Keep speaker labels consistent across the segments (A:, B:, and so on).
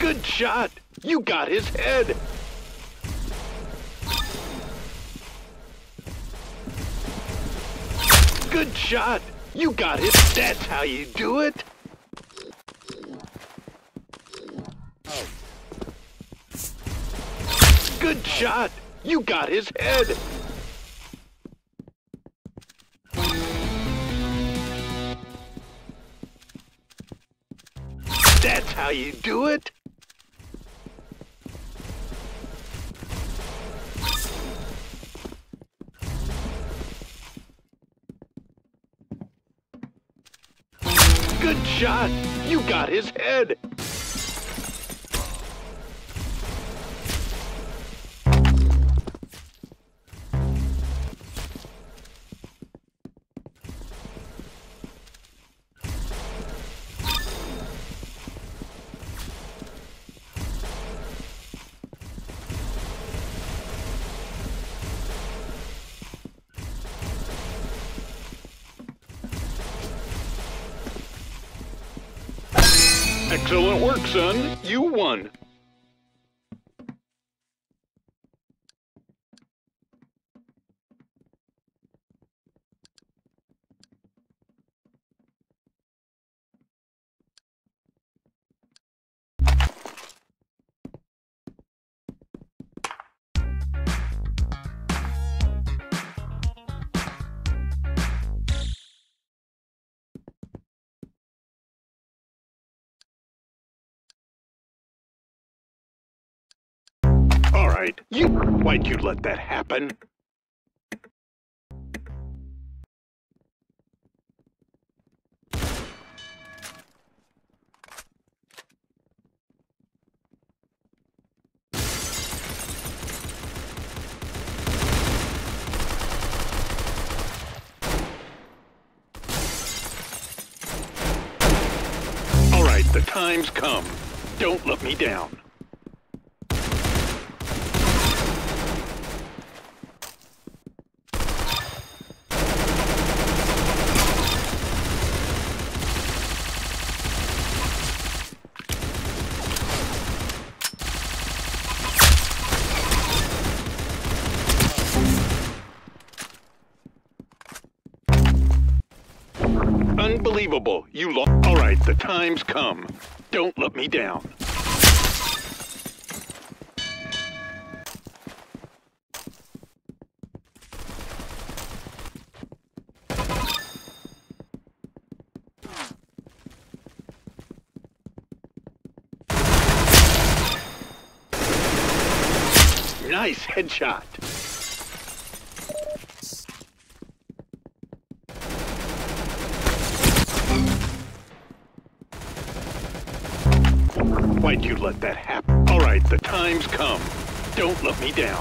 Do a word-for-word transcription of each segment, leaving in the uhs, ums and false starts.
A: Good shot! You got his head! Good shot! You got it! That's how you do it! Good shot! You got his head! That's how you do it! Good shot! You got his head! Excellent work, son. You won. All right, you... Why'd you let that happen? All right, the time's come. Don't let me down. Unbelievable. You lost. All right, the time's come. Don't let me down. Nice headshot. Why'd you let that happen? All right, the time's come. Don't let me down.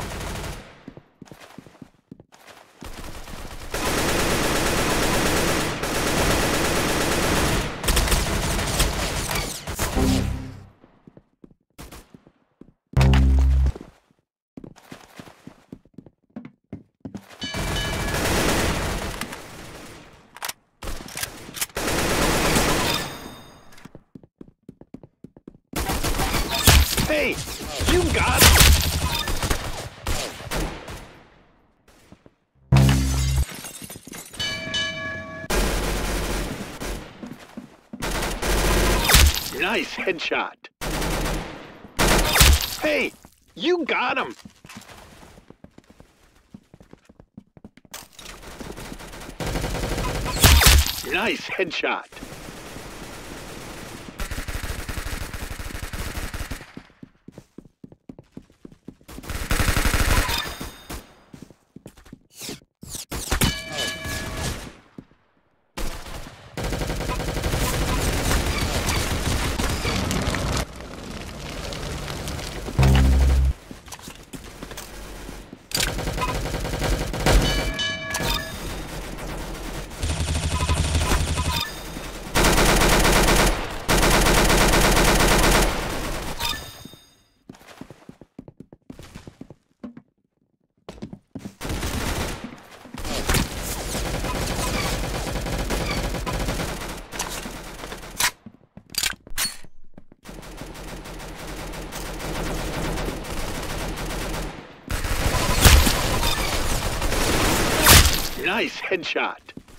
A: Hey, you got it! Nice headshot. Hey, you got him! Nice headshot. Nice headshot.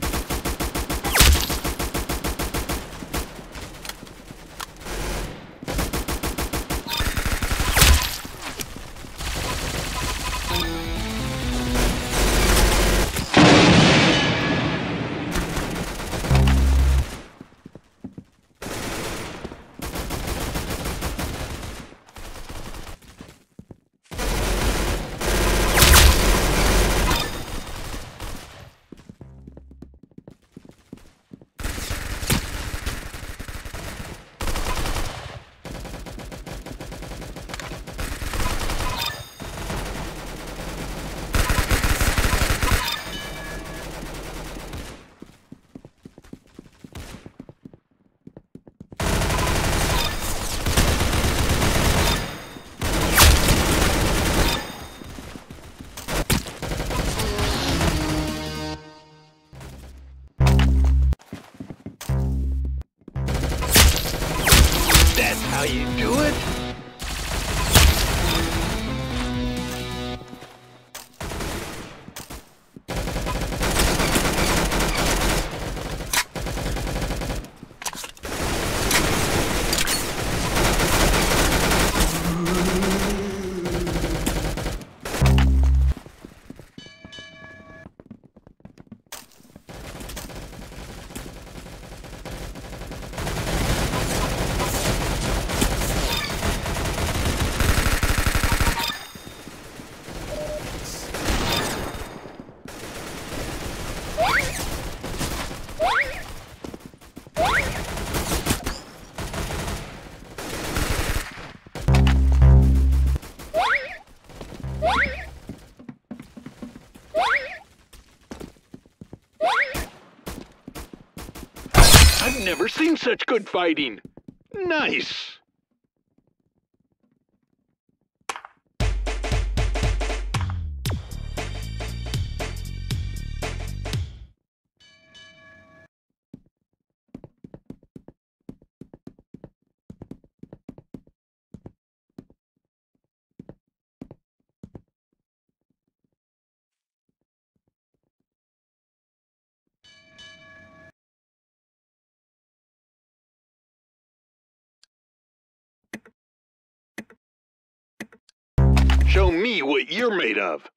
A: That's how you do it? I've never seen such good fighting. Nice. Show me what you're made of.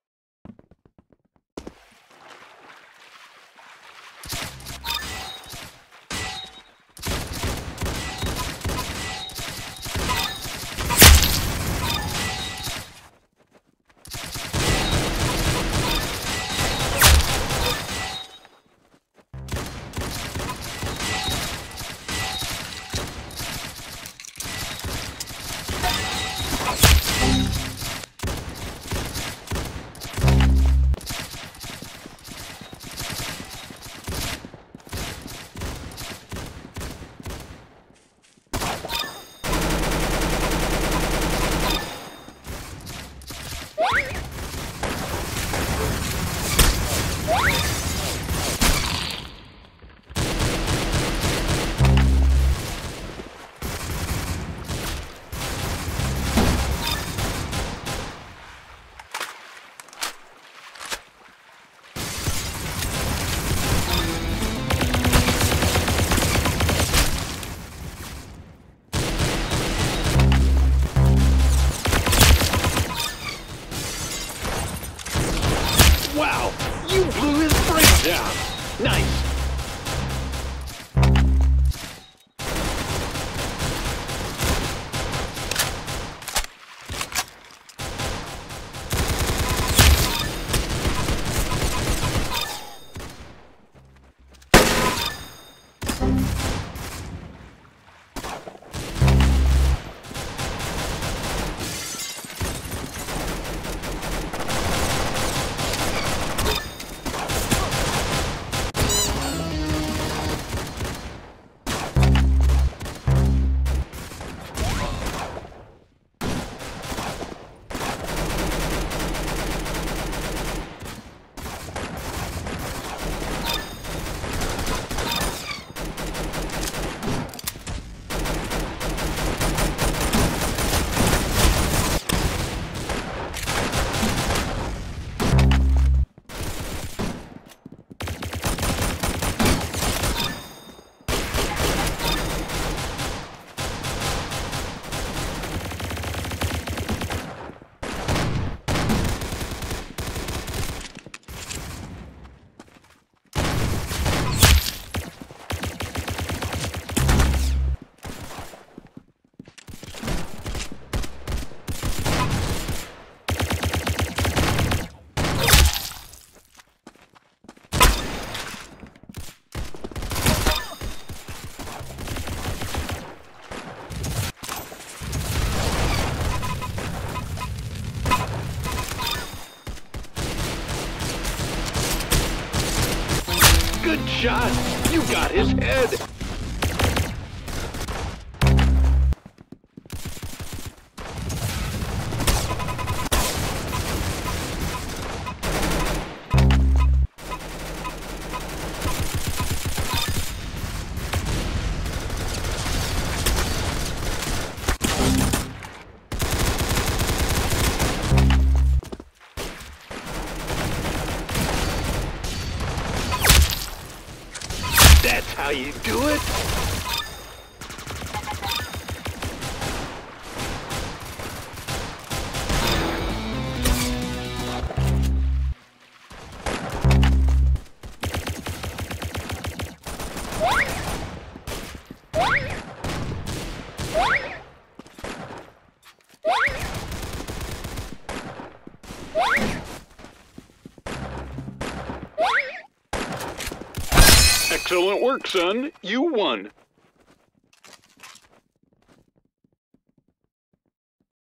A: shot. You got his head. That's how you do it? Excellent work, son. You won.